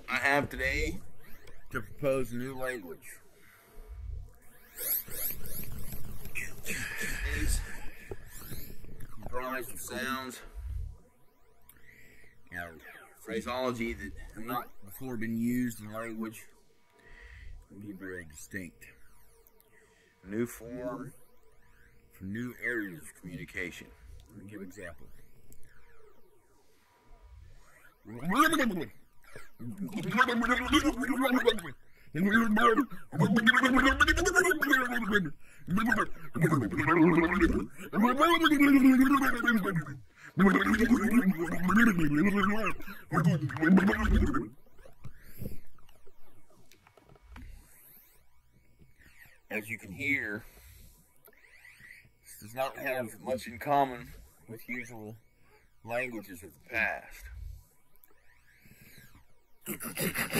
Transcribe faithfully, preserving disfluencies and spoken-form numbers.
I have today to propose a new language. It is comprised of sounds and phraseology that have not before been used in language and be very distinct. A new form for new areas of communication. Let me give an example. As you can hear, this does not have much in common with usual languages of the past.